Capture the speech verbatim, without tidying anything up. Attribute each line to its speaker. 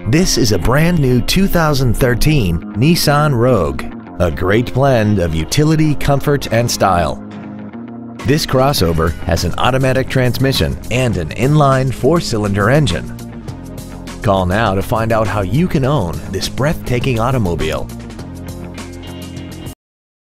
Speaker 1: This is a brand new two thousand thirteen Nissan Rogue, a great blend of utility, comfort, and style. This crossover has an automatic transmission and an inline four-cylinder engine. Call now to find out how you can own this breathtaking automobile.